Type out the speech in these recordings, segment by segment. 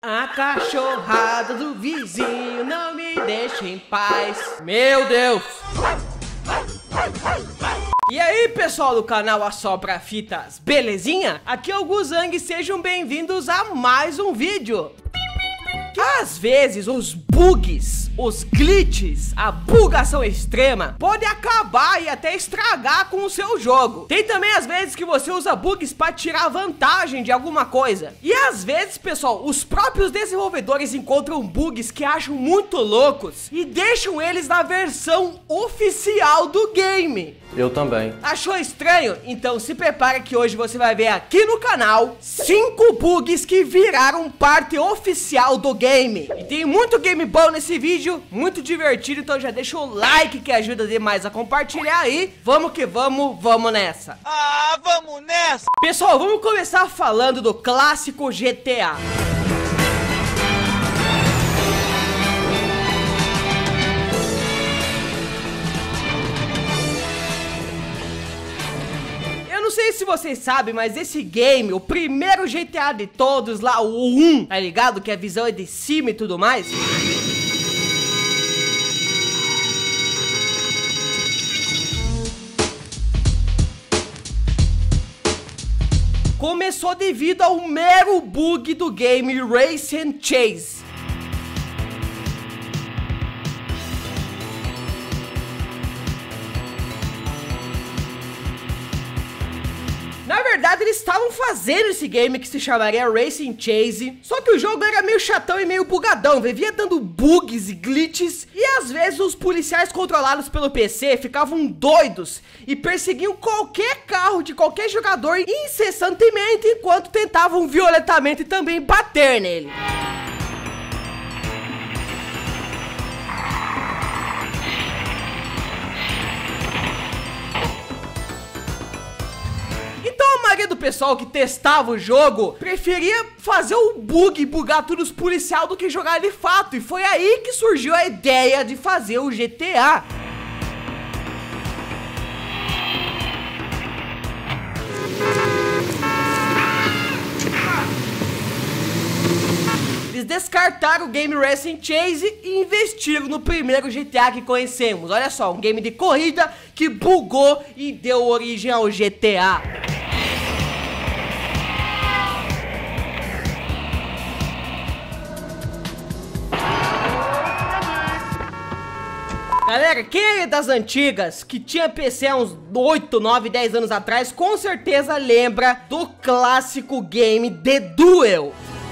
A cachorrada do vizinho não me deixa em paz. Meu Deus! E aí, pessoal do canal Assopra Fitas, belezinha? Aqui é o Guzang, sejam bem-vindos a mais um vídeo. Às vezes os bugs, os glitches, a bugação extrema pode acabar e até estragar com o seu jogo. Tem também às vezes que você usa bugs para tirar vantagem de alguma coisa. E às vezes, pessoal, os próprios desenvolvedores encontram bugs que acham muito loucos e deixam eles na versão oficial do game. Eu também. Achou estranho? Então se prepara que hoje você vai ver aqui no canal 5 bugs que viraram parte oficial do game. E tem muito game bom nesse vídeo, muito divertido, então já deixa o like que ajuda demais a compartilhar aí. Vamos que vamos, vamos nessa. Ah, vamos nessa! Pessoal, vamos começar falando do clássico GTA. Não sei se vocês sabem, mas esse game, o primeiro GTA de todos lá, o 1, tá ligado? Que a visão é de cima e tudo mais. Começou devido ao mero bug do game Race and Chase. Na verdade, eles estavam fazendo esse game que se chamaria Racing Chase, só que o jogo era meio chatão e meio bugadão, vivia dando bugs e glitches, e às vezes os policiais controlados pelo PC ficavam doidos e perseguiam qualquer carro de qualquer jogador incessantemente, enquanto tentavam violentamente também bater nele. A maioria do pessoal que testava o jogo preferia fazer o bug, bugar tudo os policiais do que jogar de fato. E foi aí que surgiu a ideia de fazer o GTA. Eles descartaram o game Racing Chase e investiram no primeiro GTA que conhecemos. Olha só, um game de corrida que bugou e deu origem ao GTA. Galera, quem é das antigas, que tinha PC há uns 8, 9, 10 anos atrás, com certeza lembra do clássico game The Duel.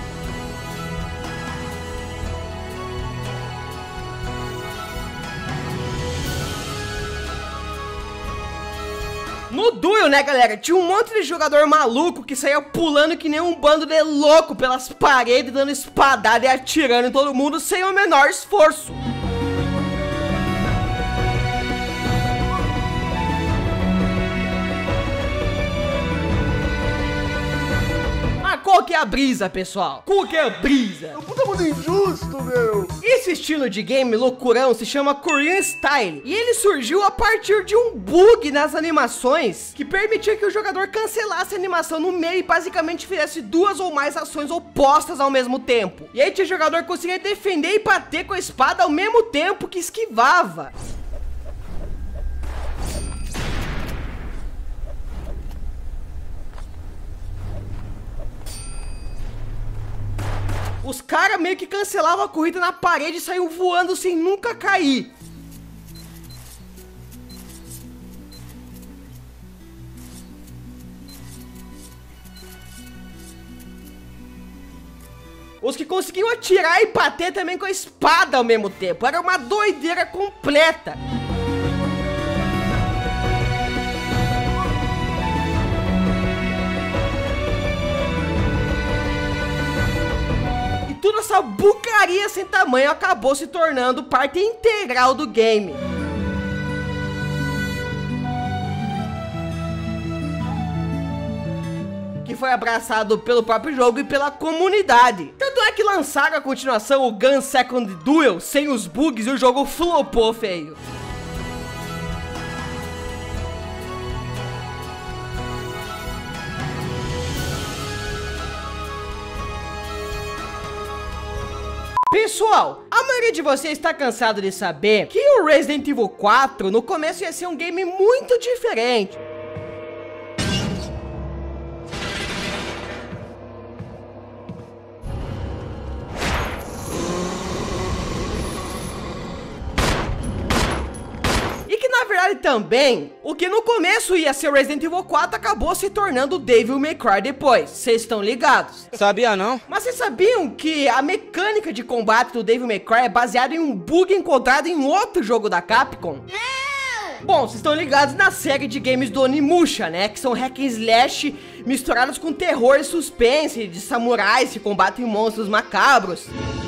No Duel, né, galera, tinha um monte de jogador maluco que saía pulando que nem um bando de louco pelas paredes, dando espadada e atirando em todo mundo sem o menor esforço. Qual que é a brisa, pessoal? Qual que é a brisa? É um puta mundo injusto, meu! Esse estilo de game loucurão se chama Korean Style. E ele surgiu a partir de um bug nas animações que permitia que o jogador cancelasse a animação no meio e basicamente fizesse duas ou mais ações opostas ao mesmo tempo. E aí o jogador conseguia defender e bater com a espada ao mesmo tempo que esquivava. Os caras meio que cancelavam a corrida na parede e saíam voando sem nunca cair. Os que conseguiam atirar e bater também com a espada ao mesmo tempo. Era uma doideira completa. Toda essa bucaria sem tamanho acabou se tornando parte integral do game. Que foi abraçado pelo próprio jogo e pela comunidade. Tanto é que lançaram a continuação, o Gun Second Duel, sem os bugs, e o jogo flopou feio. Pessoal, a maioria de vocês está cansado de saber que o Resident Evil 4 no começo ia ser um game muito diferente. Na verdade também, o que no começo ia ser Resident Evil 4 acabou se tornando Devil May Cry depois, vocês estão ligados? Sabia não? Mas vocês sabiam que a mecânica de combate do Devil May Cry é baseada em um bug encontrado em outro jogo da Capcom? Não! Bom, vocês estão ligados na série de games do Onimusha, né? Que são hack and slash misturados com terror e suspense, de samurais que combatem monstros macabros.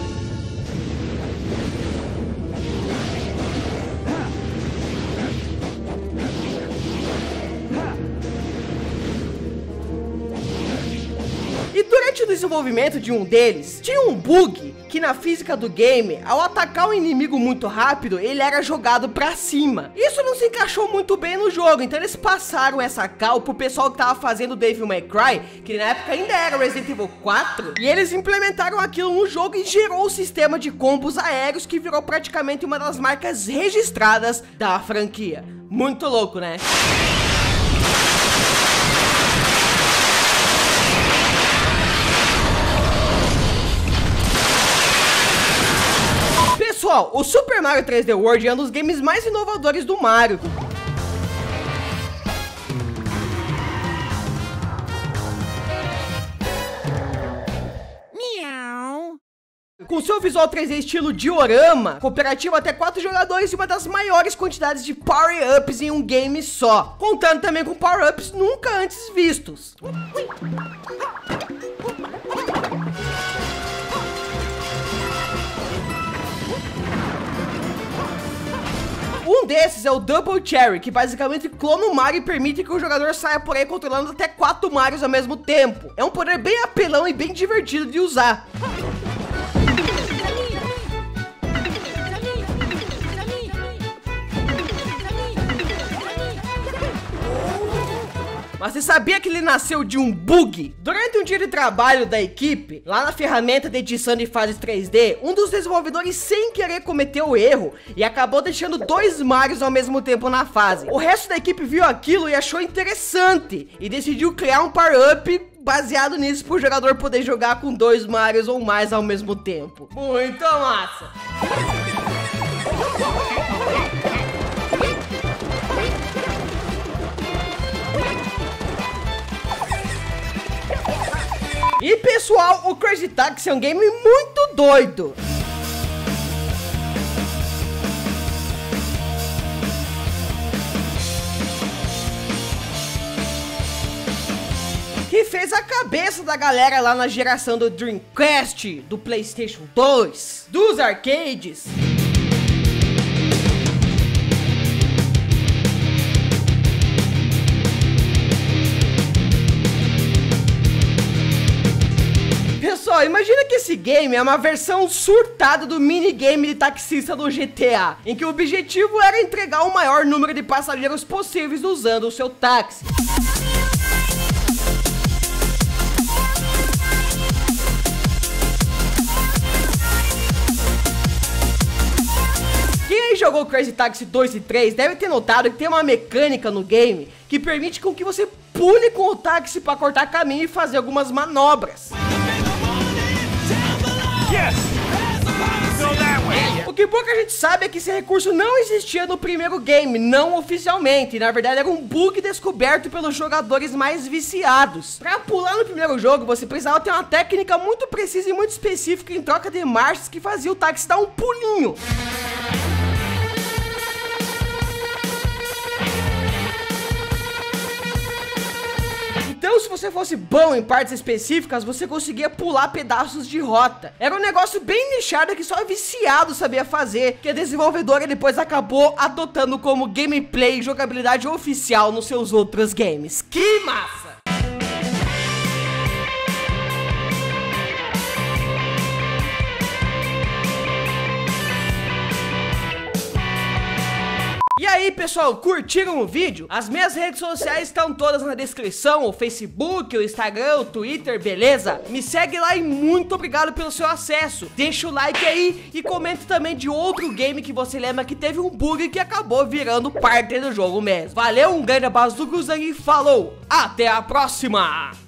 E durante o desenvolvimento de um deles, tinha um bug que na física do game, ao atacar um inimigo muito rápido, ele era jogado pra cima. Isso não se encaixou muito bem no jogo, então eles passaram essa cal pro pessoal que tava fazendo Devil May Cry, que na época ainda era Resident Evil 4, e eles implementaram aquilo no jogo e gerou o sistema de combos aéreos que virou praticamente uma das marcas registradas da franquia. Muito louco, né? Pessoal, o Super Mario 3D World é um dos games mais inovadores do Mario. Miau. Com seu visual 3D estilo diorama, cooperativo até 4 jogadores e uma das maiores quantidades de power-ups em um game só. Contando também com power-ups nunca antes vistos. Um desses é o Double Cherry, que basicamente clona o Mario e permite que o jogador saia por aí controlando até 4 Marios ao mesmo tempo. É um poder bem apelão e bem divertido de usar. Mas você sabia que ele nasceu de um bug? Durante um dia de trabalho da equipe, lá na ferramenta de edição de fases 3D, um dos desenvolvedores sem querer cometeu o erro e acabou deixando 2 Marios ao mesmo tempo na fase. O resto da equipe viu aquilo e achou interessante e decidiu criar um power-up baseado nisso para o jogador poder jogar com 2 Marios ou mais ao mesmo tempo. Muito massa! E pessoal, o Crazy Taxi é um game muito doido. Que fez a cabeça da galera lá na geração do Dreamcast, do PlayStation 2, dos arcades. Pessoal, imagina que esse game é uma versão surtada do minigame de taxista do GTA, em que o objetivo era entregar o maior número de passageiros possíveis usando o seu táxi. Quem jogou Crazy Taxi 2 e 3 deve ter notado que tem uma mecânica no game que permite com que você pule com o táxi para cortar caminho e fazer algumas manobras. O que pouca gente sabe é que esse recurso não existia no primeiro game, não oficialmente. Na verdade era um bug descoberto pelos jogadores mais viciados. Pra pular no primeiro jogo, você precisava ter uma técnica muito precisa e muito específica em troca de marchas que fazia o táxi dar um pulinho. Então, se você fosse bom em partes específicas, você conseguia pular pedaços de rota. Era um negócio bem nichado que só viciado sabia fazer, que a desenvolvedora depois acabou adotando como gameplay e jogabilidade oficial nos seus outros games. Que massa! E aí, aí, pessoal, curtiram o vídeo? As minhas redes sociais estão todas na descrição, o Facebook, o Instagram, o Twitter, beleza? Me segue lá e muito obrigado pelo seu acesso. Deixa o like aí e comenta também de outro game que você lembra que teve um bug que acabou virando parte do jogo mesmo. Valeu, um grande abraço do Guzang e falou! Até a próxima!